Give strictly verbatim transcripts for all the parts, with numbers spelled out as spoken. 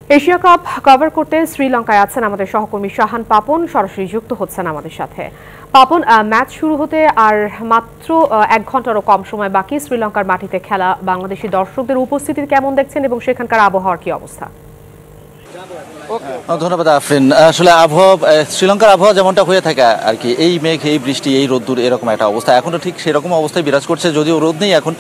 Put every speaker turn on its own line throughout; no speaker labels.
Asia cup cover করতে শ্রীলঙ্কায় আছেন আমাদের সহকর্মী শাহান পাপন, সরাসরি যুক্ত হচ্ছেন আমাদের সাথে। পাপন, ম্যাচ শুরু হতে আর মাত্র এক ঘন্টারও কম সময় বাকি। শ্রীলঙ্কার মাটিতে খেলা বাংলাদেশি দর্শকদের উপস্থিতি কেমন দেখছেন এবং সেখানকার আবহাওয়ার কি অবস্থা?
ধন্যবাদ আফরিন। আসলে আবহাওয়া শ্রীলঙ্কার আবহাওয়া যেমনটা হয়ে থাকে আর কি, এই মেঘ, এই বৃষ্টি, এই রোদ্দুর, এরকম একটা অবস্থা এখনো ঠিক সেরকম অবস্থায় বিরাজ করছে, যদিও রোদ নেই এখন।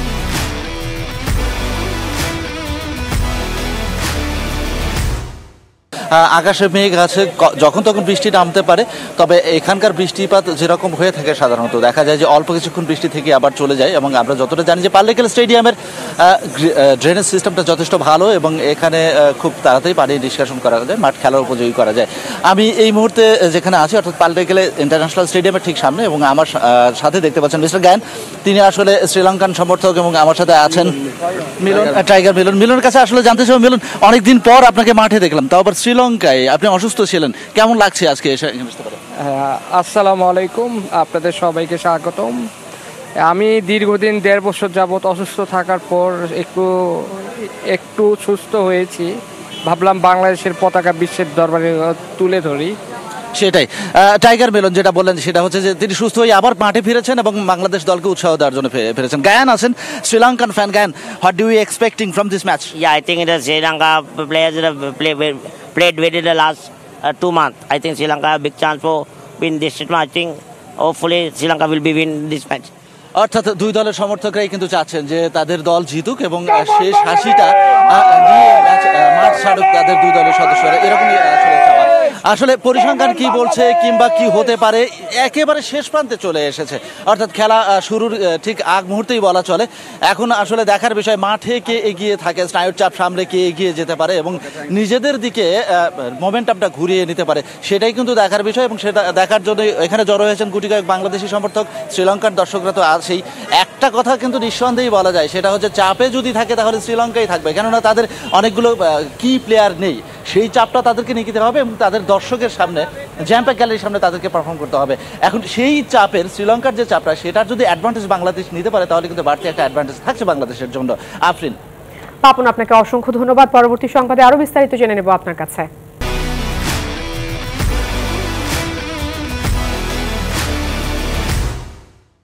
আকাশে মেঘ আছে, যখন তখন বৃষ্টি নামতে পারে, তবে এখানকার বৃষ্টিপাত যেরকম হয়ে থাকে সাধারণত দেখা যায় যে অল্প কিছুক্ষণ বৃষ্টি থেকে আবার চলে যায়। এবং আমরা যতটা জানি যে পাল্লেকেল স্টেডিয়ামের ড্রেনেজ সিস্টেমটা যথেষ্ট ভালো এবং এখানে খুব তাড়াতাড়ি পানি নিষ্কাশন করা যায়, মাঠ খেলার উপযোগী করা যায়। আমি এই মুহূর্তে যেখানে আছি অর্থাৎ পাল্লেকেল ইন্টারন্যাশনাল স্টেডিয়ামের ঠিক সামনে, এবং আমার সাথে দেখতে পাচ্ছেন মিস্টার গায়ন, তিনি আসলে শ্রীলঙ্কান সমর্থক এবং আমার সাথে আছেন মিলন, টাইগার মিলন। মিলনের কাছে আসলে জানতে চাই, মিলন, অনেকদিন পর আপনাকে মাঠে দেখলাম, তাও আবার শ্রীলঙ্কায়, আপনি অসুস্থ ছিলেন, কেমন লাগছে আজকে এসে?
আসসালামু আলাইকুম, আপনাদের সবাইকে স্বাগতম। আমি দীর্ঘদিন দেড় বছর যাবত অসুস্থ থাকার পর একটু একটু সুস্থ হয়েছি, ভাবলাম বাংলাদেশের পতাকা বিশ্বের দরবারে তুলে ধরি।
সেটাই টাইগার মিলন যেটা বললেন সেটা হচ্ছে যে তিনি সুস্থ হয়ে আবার মাঠে ফিরেছেন এবং বাংলাদেশ দলকে উৎসাহ দেওয়ার জন্য ফিরেছেন। গায়ান আছেন, Sri Lankan fan. Gayan, what do you expecting from this match?
Yeah, I think the Sri Lanka players play, played well in the last uh, two months. I think Sri Lanka have a big chance for win this match. I think hopefully Sri Lanka will be win this match.
অর্থাৎ দুই দলের সমর্থকরাই কিন্তু চাচ্ছেন যে তাদের দল জিতুক এবং শেষ হাসিটা দিয়ে মাঠ ছাড়ুক তাদের দুই দলের সদস্যরা, এরকমই আসলে চাওয়া। আসলে পরিসংখ্যান কি বলছে কিংবা কি হতে পারে, একেবারে শেষ প্রান্তে চলে এসেছে, অর্থাৎ খেলা শুরুর ঠিক আগ মুহূর্তেই বলা চলে। এখন আসলে দেখার বিষয় মাঠে কে এগিয়ে থাকে, স্নায়ুর চাপ সামলে কে এগিয়ে যেতে পারে এবং নিজেদের দিকে মোমেন্টামটা ঘুরিয়ে নিতে পারে, সেটাই কিন্তু দেখার বিষয়। এবং সেটা দেখার জন্য এখানে জড়ো হয়েছেন গুটি কয়েক বাংলাদেশি সমর্থক, শ্রীলঙ্কার দর্শকরা তো আছেই। একটা কথা কিন্তু নিঃসন্দেহেই বলা যায়, সেটা হচ্ছে চাপে যদি থাকে তাহলে শ্রীলঙ্কাই থাকবে, কেননা তাদের অনেকগুলো কি প্লেয়ার নেই, সেই চাপটা তাদেরকে নিয়ে নিতে হবে এবং তাদের দর্শকের সামনে, জ্যাম্প্যাক গ্যালারির সামনে তাদেরকে পারফর্ম করতে হবে। এখন সেই চাপের, শ্রীলঙ্কার যে চাপটা, সেটার যদি অ্যাডভান্টেজ বাংলাদেশ নিতে পারে তাহলে কিন্তু বাড়তি একটা অ্যাডভান্টেজ থাকছে বাংলাদেশের জন্য। আফরিন,
পাপন, আপনাকে অসংখ্য ধন্যবাদ। পরবর্তী সংবাদে আরো বিস্তারিত জেনে নেব আপনার কাছে।